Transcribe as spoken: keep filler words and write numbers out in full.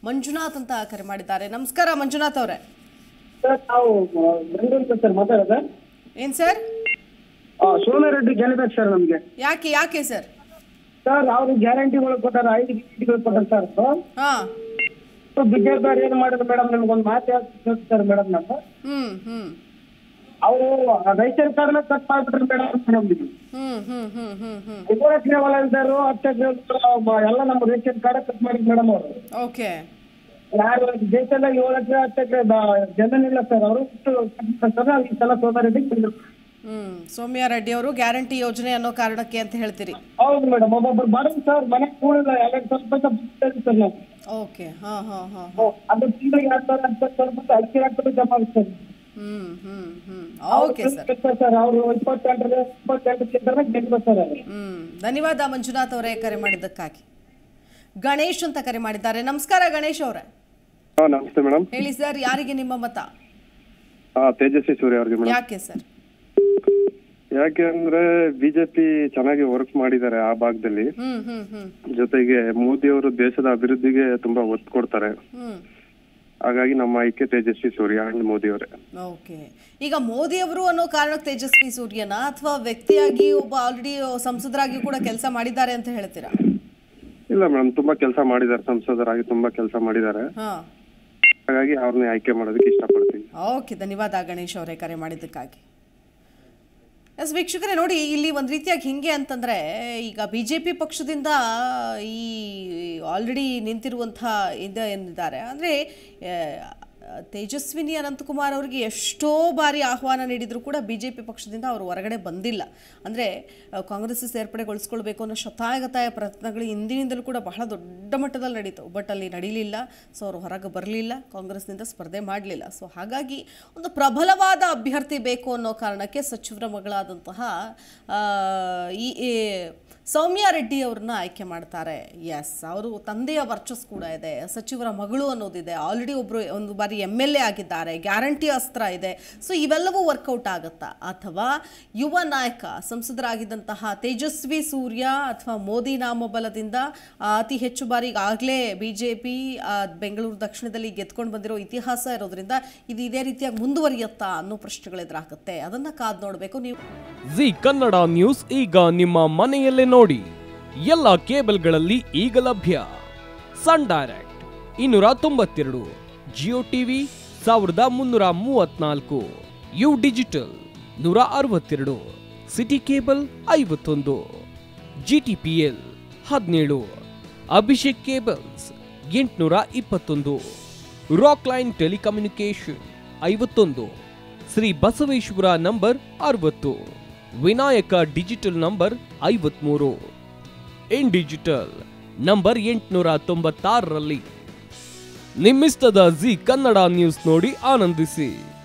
ಮಂಜುನಾಥ್ ಅಂತ ಕರೆ ಮಾಡಿದ್ದಾರೆ. ನಮಸ್ಕಾರ ಮಂಜುನಾಥ್ ಅವರೇ. ಸರ್ ನಾವು ಬೆಂಗಳೂರು ಸರ್ ಮಾತಾಡೋದು. ಏನ್ ಸರ್? ಸೋಮ್ಯ ರೆಡ್ಡಿ ಗೆಲ್ಲಬೇಕು ಸರ್ ನಮ್ಗೆ. ಯಾಕೆ ಯಾಕೆ ಸರ್? ಸರ್ ಅವರು ಗ್ಯಾರಂಟಿಗಳು ಕೊಟ್ಟಾರ, ಐದು ಗ್ಯಾರಂಟಿಗಳು ಕೊಟ್ಟಾರ ಸರ್. ಹಾ ಬಿಜೆಪಿ ಅವ್ರು ಏನ್ ಮಾಡಿದ್ರು ಮೇಡಮ್, ನಮ್ಗೊಂದು ಮಾತು ಹೇಳ್ತಾರೆ ಮೇಡಮ್. ನಾವು ಹ್ಮ್ ಹ್ಮ್ ಅವರು ರೈತರ ಕಾರ್ಡ್ನ ಕಟ್ ಮಾಡ್ಬಿಟ್ರು ಮೇಡಮ್. ನಮ್ಗೆ ಹ್ಮ್ ಹ್ಮ್ ಹ್ಮ್ ಹ್ಮ್ ಹ್ಮ್ ಏಳು ಎಕರೆ ಹೊಲ ಇದ್ದಾರು, ಹತ್ತು ಎಕರೆ ಎಲ್ಲ ನಮ್ಮ ರೇಷನ್ ಕಾರ್ಡ್ ಕಟ್ ಮಾಡಿದ್ರು ಮೇಡಮ್ ಅವರು. ಓಕೆ. ಯಾರು ದೇಶದ ಏಳು ಎಕರೆ ಹತ್ತು ಎಕರೆ ಜಮೀನಿಲ್ಲ ಸರ್, ಅವರು ಈ ಸಲ ಸೋಮ್ಯ ರೆಡ್ಡಿ ಗೆಲ್ಲಬೇಕು. ಹ್ಮ್ ಸೌಮ್ಯ ರೆಡ್ಡಿ ಅವರು ಗ್ಯಾರಂಟಿ ಯೋಜನೆ ಅನ್ನೋ ಕಾರಣಕ್ಕೆ ಅಂತ ಹೇಳ್ತೀರಿ? ಹೌದು ಮೇಡಮ್. ಒಬ್ಬೊಬ್ರು ಬರೋದು ಸರ್, ಮನೆ ಕೂಡಿಲ್ಲ, ಎರಡು ಸಾವಿರ ರೂಪಾಯಿ ಸರ್ ನಾವು. ಓಕೆ. ಹಾ ಹಾ ಹಾ ಅದು ತಿಂಗಳಿಗೆ ಎರಡು ಸಾವಿರ ಹತ್ತು ಸಾವಿರ ರೂಪಾಯಿ ಐದು ಲಕ್ಷ ಜಮಾ ಆಗುತ್ತೆ. ಹ್ಮ್ ಹ್ಮ್ ಹ್ಮ್ ಓಕೆ ಸರ್. ಸರ್ ಅವರು ಇಪ್ಪತ್ತೆಂಟರ ಇಪ್ಪತ್ತೆಂಟು ಕ್ಷೇತ್ರ ಗೆಲ್ಲಬೇಕು ಸರ್. ಹ್ಮ್ ಧನ್ಯವಾದ ಮಂಜುನಾಥ್ ಅವರೇ ಕರೆ ಮಾಡಿದ್ದಕ್ಕಾಗಿ. ಗಣೇಶ್ ಅಂತ ಕರೆ ಮಾಡಿದ್ದಾರೆ. ನಮಸ್ಕಾರ ಗಣೇಶ್ ಅವರೇ. ನಮಸ್ತೆ ಮೇಡಮ್. ಹೇಳಿ ಸರ್, ಯಾರಿಗೆ ನಿಮ್ಮ ಮತ? ತೇಜಸ್ವಿ ಸೂರ್ಯ ಅವ್ರಿಗೆ ಮೇಡಮ್. ಯಾಕೆ ಸರ್? ಯಾಕೆ ಅಂದ್ರೆ ಬಿಜೆಪಿ ಚೆನ್ನಾಗಿ ವರ್ಕ್ ಮಾಡಿದ್ದಾರೆ ಆ ಭಾಗದಲ್ಲಿ. ಹ್ಮ್ ಹ್ಮ್ ಹ್ಮ್ ಜೊತೆಗೆ ಮೋದಿ ಅವರು ದೇಶದ ಅಭಿವೃದ್ಧಿಗೆ ತುಂಬಾ ಒತ್ತು ಕೊಡ್ತಾರೆ. ಹ್ಮ್ ಹಾಗಾಗಿ ನಮ್ಮ ಆಯ್ಕೆ ತೇಜಸ್ವಿ ಸೂರ್ಯ ಅಂಡ್ ಮೋದಿ ಅವರೇ. ಓಕೆ. ಈಗ ಮೋದಿ ಅವರು ಅನ್ನೋ ಕಾರಣಕ್ಕೆ ತೇಜಸ್ವಿ ಸೂರ್ಯನ, ಅಥವಾ ವ್ಯಕ್ತಿಯಾಗಿ ಒಬ್ಬ ಆಲ್ರೆಡಿ ಸಂಸದರಾಗಿ ಕೂಡ ಕೆಲಸ ಮಾಡಿದ್ದಾರೆ ಅಂತ ಹೇಳ್ತೀರಾ? ಇಲ್ಲ ಮೇಡಮ್, ತುಂಬಾ ಕೆಲಸ ಮಾಡಿದ್ದಾರೆ, ಸಂಸದರಾಗಿ ತುಂಬಾ ಕೆಲಸ ಮಾಡಿದ್ದಾರೆ. ಹಾಗಾಗಿ ಅವ್ರನ್ನೇ ಆಯ್ಕೆ ಮಾಡೋದಕ್ಕೆ ಇಷ್ಟಪಡ್ತೀನಿ. ಓಕೆ, ಧನ್ಯವಾದ ಗಣೇಶ್ ಅವರೇ ಕರೆ ಮಾಡಿದ್ದಕ್ಕಾಗಿ. ಎಸ್ ವೀಕ್ಷಕರೇ, ನೋಡಿ ಇಲ್ಲಿ ಒಂದು ರೀತಿಯಾಗಿ ಹಿಂಗೆ ಅಂತಂದರೆ, ಈಗ ಬಿ ಜೆ ಪಿ ಪಕ್ಷದಿಂದ ಈ ಆಲ್ರೆಡಿ ನಿಂತಿರುವಂಥ ಇದು ಏನಿದ್ದಾರೆ ಅಂದರೆ ತೇಜಸ್ವಿನಿ ಅನಂತಕುಮಾರ್ ಅವರಿಗೆ ಎಷ್ಟೋ ಬಾರಿ ಆಹ್ವಾನ ನೀಡಿದರೂ ಕೂಡ ಬಿ ಜೆ ಪಿ ಪಕ್ಷದಿಂದ ಅವರು ಹೊರಗಡೆ ಬಂದಿಲ್ಲ. ಅಂದರೆ ಕಾಂಗ್ರೆಸ್ ಸೇರ್ಪಡೆಗೊಳಿಸ್ಕೊಳ್ಬೇಕು ಅನ್ನೋ ಶತಾಯಗತಾಯ ಪ್ರಯತ್ನಗಳು ಹಿಂದಿನಿಂದಲೂ ಕೂಡ ಬಹಳ ದೊಡ್ಡ ಮಟ್ಟದಲ್ಲಿ ನಡೀತು. ಬಟ್ ಅಲ್ಲಿ ನಡೀಲಿಲ್ಲ. ಸೊ ಅವರು ಹೊರಗೆ ಬರಲಿಲ್ಲ, ಕಾಂಗ್ರೆಸ್ನಿಂದ ಸ್ಪರ್ಧೆ ಮಾಡಲಿಲ್ಲ. ಸೊ ಹಾಗಾಗಿ ಒಂದು ಪ್ರಬಲವಾದ ಅಭ್ಯರ್ಥಿ ಬೇಕು ಅನ್ನೋ ಕಾರಣಕ್ಕೆ ಸಚಿವರ ಮಗಳಾದಂತಹ ಈ ಸೌಮ್ಯ ರೆಡ್ಡಿ ಅವ್ರನ್ನ ಆಯ್ಕೆ ಮಾಡ್ತಾರೆ. ಎಸ್, ಅವರು ತಂದೆಯ ವರ್ಚಸ್ ಕೂಡ ಇದೆ, ಸಚಿವರ ಮಗಳು ಅನ್ನೋದಿದೆ, ಆಲ್ರೆಡಿ ಒಬ್ಬರು ಒಂದು ಬಾರಿ ಎಮ್ ಎಲ್ ಎ ಆಗಿದ್ದಾರೆ, ಗ್ಯಾರಂಟಿ ಅಸ್ತ್ರ ಇದೆ. ಸೊ ಇವೆಲ್ಲವೂ ವರ್ಕೌಟ್ ಆಗುತ್ತಾ? ಅಥವಾ ಯುವ ನಾಯಕ ಸಂಸದರಾಗಿದ್ದಂತಹ ತೇಜಸ್ವಿ ಸೂರ್ಯ ಅಥವಾ ಮೋದಿ ನಾಮಬಲದಿಂದ ಅತಿ ಹೆಚ್ಚು ಬಾರಿ ಈಗಾಗಲೇ ಬಿ ಜೆ ಪಿ ಬೆಂಗಳೂರು ದಕ್ಷಿಣದಲ್ಲಿ ಗೆದ್ಕೊಂಡು ಬಂದಿರೋ ಇತಿಹಾಸ ಇರೋದ್ರಿಂದ ಇದು ಇದೇ ರೀತಿಯಾಗಿ ಮುಂದುವರಿಯುತ್ತಾ ಅನ್ನೋ ಪ್ರಶ್ನೆಗಳು ಎದುರಾಗುತ್ತೆ. ಅದನ್ನು ಕಾದು ನೋಡಬೇಕು. ನೀವು ಜಿ ಕನ್ನಡ ನ್ಯೂಸ್ ಈಗ ನಿಮ್ಮ ಮನೆಯಲ್ಲೇ ನೋಡಿ. ಎಲ್ಲ ಕೇಬಲ್ಗಳಲ್ಲಿ ಈಗ ಲಭ್ಯ. ಸನ್ ಡೈರೆಕ್ಟ್ ಇನ್ನೂರ ತೊಂಬತ್ತೆರಡು, ಜಿಯೋ ಟಿವಿ ಸಾವಿರದ ಮುನ್ನೂರ ಮೂವತ್ನಾಲ್ಕು, ಯು ಡಿಜಿಟಲ್ ನೂರ ಅರವತ್ತೆರಡು, ಸಿಟಿ ಕೇಬಲ್ ಐವತ್ತೊಂದು, ಜಿ ಟಿ ಪಿ ಎಲ್ ಹದಿನೇಳು, ಅಭಿಷೇಕ್ ಕೇಬಲ್ಸ್ ಎಂಟುನೂರ ಇಪ್ಪತ್ತೊಂದು, ರಾಕ್ ಲೈನ್ ಟೆಲಿಕಮ್ಯುನಿಕೇಶನ್ ಐವತ್ತೊಂದು, ಶ್ರೀ ಬಸವೇಶ್ವರ ನಂಬರ್ ಅರವತ್ತು, ವಿನಾಯಕ ಡಿಜಿಟಲ್ ನಂಬರ್ ಐವತ್ಮೂರು, ಇನ್ ಡಿಜಿಟಲ್ ನಂಬರ್ ಎಂಟುನೂರ ತೊಂಬತ್ತಾರರಲ್ಲಿ. ನಿಮ್ಮಿಸ್ತದ ಜಿ ಕನ್ನಡ ನ್ಯೂಸ್ ನೋಡಿ ಆನಂದಿಸಿ.